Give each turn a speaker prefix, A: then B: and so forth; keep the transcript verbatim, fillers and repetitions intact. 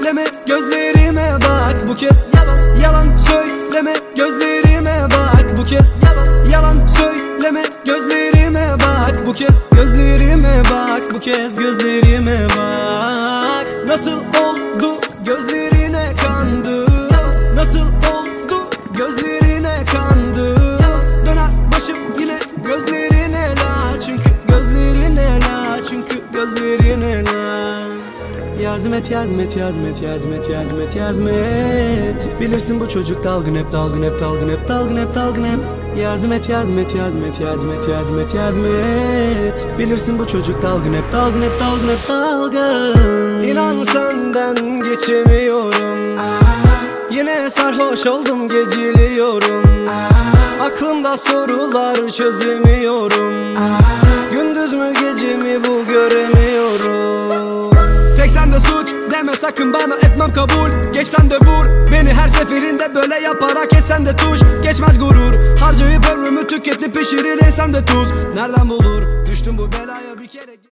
A: söyleme, gözlerime bak. Bu kez yalan, yalan söyleme, gözlerime bak. Bu kez yalan, yalan söyleme, gözlerime bak. Bu kez gözlerime bak, bu kez gözlerime bak. Nasıl oldu gözlerine kandım, nasıl oldu gözlerine kandım. Döner başım yine gözlerine la, çünkü gözlerine la, çünkü gözlerine la. Yardım et, yardım et, yardım et, yardım et, yardım et, yardım et. Bilirsin bu çocuk dalgın hep, dalgın hep, dalgın hep, dalgın hep, dalgın hep. Yardım et, yardım et, yardım et, yardım et, yardım et, yardım et. Bilirsin bu çocuk dalgın hep, dalgın hep, dalgın hep, dalgın. İnan senden geçemiyorum. Yine sarhoş oldum, geciliyorum. Aklımda sorular çözemiyorum. Gündüz mü gece mi bu göremiyorum. Tek sende suç deme sakın bana, etmem kabul. Geçsen de vur beni her seferinde, böyle yaparak etsen de tuş. Geçmez gurur, harcayıp ömrümü tüketip pişirir insan de tuz. Nereden bulur düştüm bu belaya bir kere.